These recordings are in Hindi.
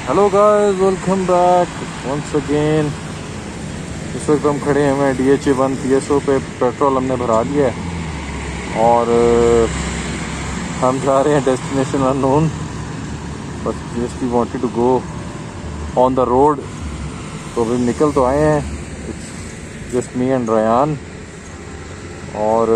Hello guys, welcome back once again. इस वक्त हम खड़े हैं DHA1 PSO पे। पेट्रोल हमने भरा लिया है और हम जा रहे हैं destination unknown, but just we wanted to go on the road. तो अभी निकल तो आए हैं, it's just me and Ryan. और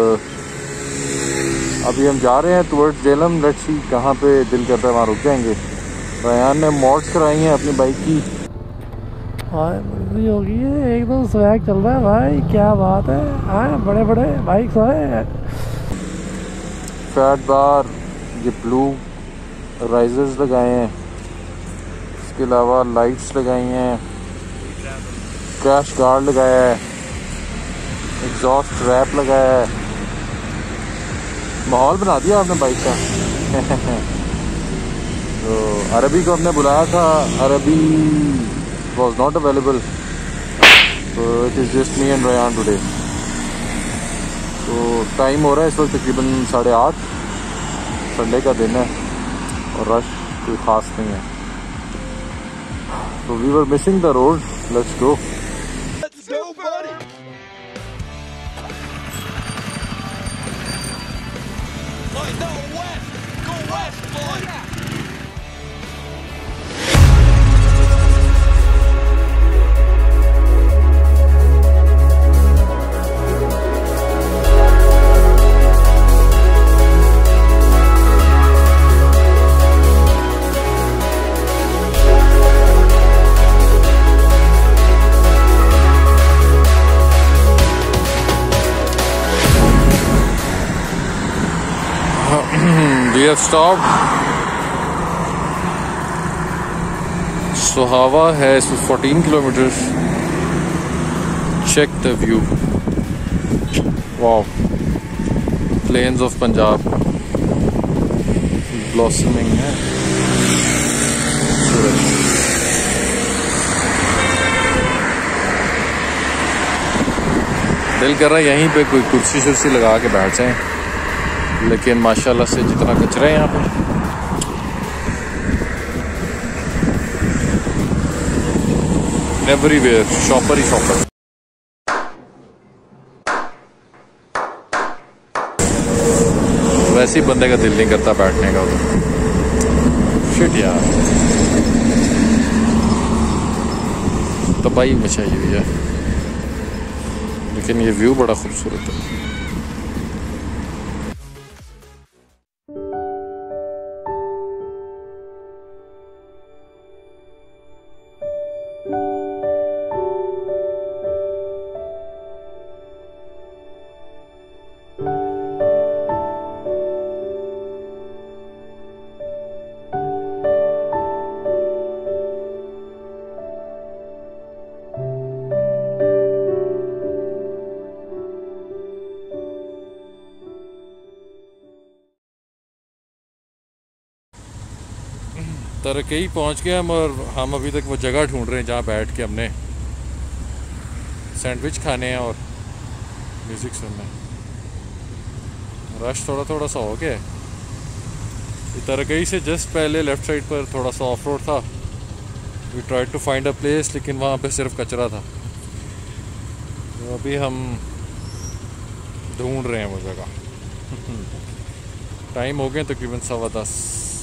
अभी हम जा रहे हैं टुवर्ड्स जेलम। लेट्स सी कहाँ पे दिल करता है वहाँ रुक जाएंगे। रयान ने मॉड्स कराई हैं अपनी बाइक की। हाँ, मर्जी होगी है, एकदम स्वैग चल रहा है भाई, क्या बात है। हाँ, बड़े बड़े बाइक्स हैं। फैट बार, ये ब्लू राइजर्स लगाए हैं, इसके अलावा लाइट्स लगाई हैं, क्रैश गार्ड लगाया है, एग्जॉस्ट रैप लगाया है। माहौल बना दिया आपने बाइक का। तो अरबी को हमने बुलाया था, अरबी वॉज नॉट अवेलेबल, तो it is just me and Ryan today. तो टाइम हो रहा है इस वक्त तकरीबन 8:30। संडे का दिन है और रश कोई ख़ास नहीं है। तो we were missing the road, let's go. We have stopped. Sohawa has 14 kilometers. Check the view. Wow. Plains of Punjab. Blossoming है। दिल कर रहा है यहीं पे कोई कुर्सी शुर्सी लगा के बैठ जाएं, लेकिन माशाल्लाह से जितना कचरा है यहाँ पे। एवरीवेयर शॉपर ही शॉपर। वैसे ही बंदे का दिल नहीं करता बैठने का उधर। शिट यार, तबाही मचाई हुई है, लेकिन ये व्यू बड़ा खूबसूरत है। तरकई पहुंच गए हम, और हम अभी तक वो जगह ढूंढ रहे हैं जहाँ बैठ के हमने सैंडविच खाने हैं और म्यूज़िक सुनना है। रश थोड़ा थोड़ा सा हो गया है। तरकई से जस्ट पहले लेफ़्ट साइड पर थोड़ा सा ऑफ रोड था। We tried to find a place, लेकिन वहाँ पे सिर्फ कचरा था। तो अभी हम ढूंढ रहे हैं वो जगह। टाइम हो गए तकरीबन 10:15।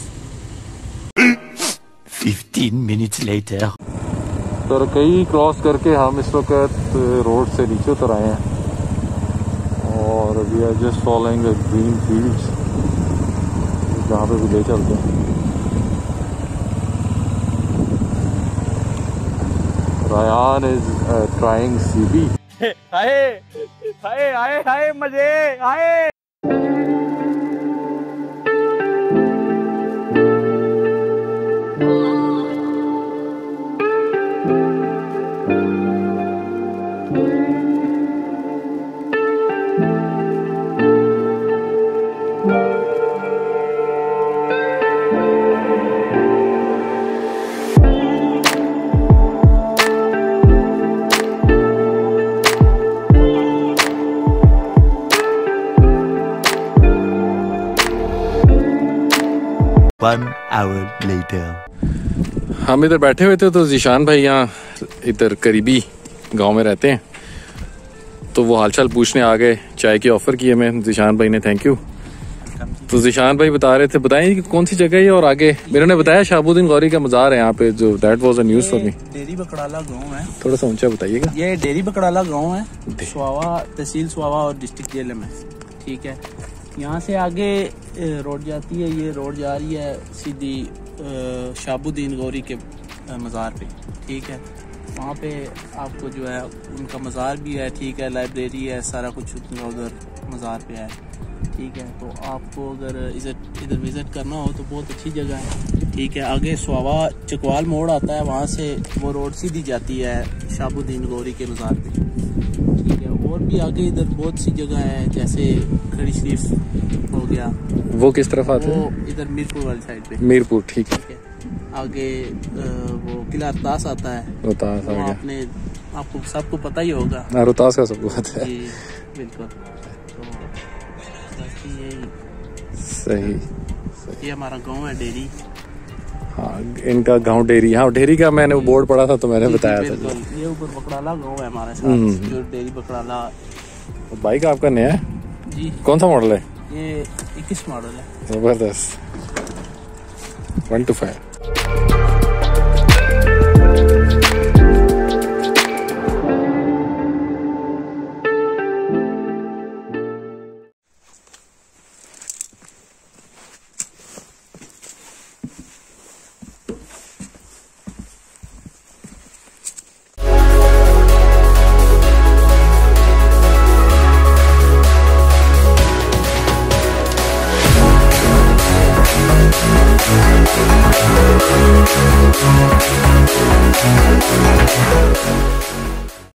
15 minutes later. तरकई क्रॉस करके हम इस वक्त रोड से नीचे उतर आए हैं और we are just following the green fields, जहाँ पे भी ले चलते हैं। Ryan is trying CB। Hi hi hi hi मजे हाय। One hour later. हम इधर बैठे हुए थे तो जीशान भाई यहाँ इधर करीबी गांव में रहते हैं, तो वो हालचाल पूछने आ गए। चाय की ऑफ़र की हमें जीशान भाई ने, थैंक यू। तो जीशान भाई बता रहे थे, बताएं कि कौन सी जगह है और आगे मेरे ने बताया शहाबुद्दीन गौरी का मज़ार है यहाँ पे, जो that was a news for me. Deri Bakdala गांव है, थोड़ा सा ऊंचा बताइएगा। ये डेरी बकड़ाला गांव है, स्वावा तहसील स्वावा और डिस्ट्रिक्ट जेलम है। ठीक है, यहाँ से आगे रोड जाती है, ये रोड जा रही है सीधी शहाबुद्दीन गौरी के मज़ार पे। ठीक है, वहाँ पे आपको जो है उनका मज़ार भी है, ठीक है, लाइब्रेरी है, सारा कुछ उधर मज़ार पे है। ठीक है, तो आपको अगर इधर विज़िट करना हो तो बहुत अच्छी जगह है। ठीक है, आगे स्वावा चकवाल मोड़ आता है, वहाँ से वो रोड सीधी जाती है शहाबुद्दीन गौरी के मज़ार पे। ठीक है, और भी आगे इधर बहुत सी जगह है, जैसे खड़ी शरीफ हो गया। वो किस तरफ आते हैं? वो इधर मीरपुर वाली साइड पे। मीरपुर, ठीक है। आगे वो किला रोहतास आता है, रोहतास आ गया। आपने आपको सबको पता ही होगा। रोहतास का सबको पता है। जी बिल्कुल। तो बाकी यही सही। ये हमारा गांव है डेरी। हाँ, इनका गांव डेरी। हाँ, डेरी का मैंने वो बोर्ड पढ़ा था तो मैंने बताया था। बिल्कुल, ये ऊपर बकड़ाला गांव है हमारे साथ, जो डेरी बकड़ाला। बाइक आपका नया है जी। कौन सा मॉडल है? ये 21 मॉडल है। जबरदस्त, 1 to 5।